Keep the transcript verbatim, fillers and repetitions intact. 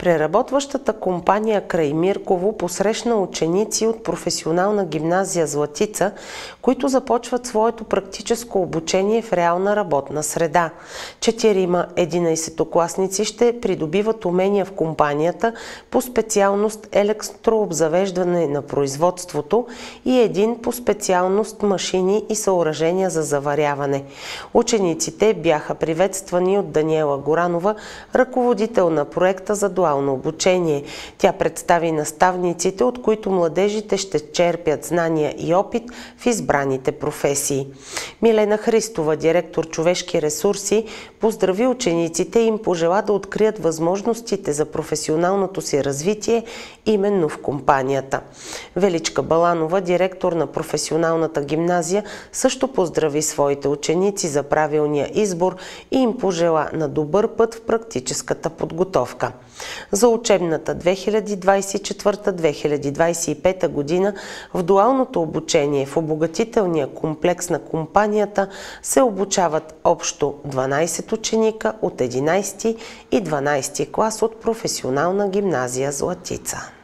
Преработващата компания Краймирково посрещна ученици от професионална гимназия Златица, които започват своето практическо обучение в реална работна среда. Четирима единайсетокласници ще придобиват умения в компанията по специалност електрообзавеждане на производството и един по специалност машини и съоръжения за заваряване. Учениците бяха приветствани от Даниела Горанова, ръководител на проекта за дуално обучение. Тя представи наставниците, от които младежите ще черпят знания и опит в избраните професии. Милена Христова, директор човешки ресурси, поздрави учениците и им пожела да открият възможностите за професионалното си развитие именно в компанията. Величка Баланова, директор на професионалната гимназия, също поздрави своите ученици за правилния избор и им пожела на добър път в практическата подготовка. За учебната две хиляди двадесет и четвърта - две хиляди двадесет и пета година в дуалното обучение в обогатителния комплекс на компанията се обучават общо дванайсет ученика от единайсети и дванайсети клас от професионална гимназия Златица.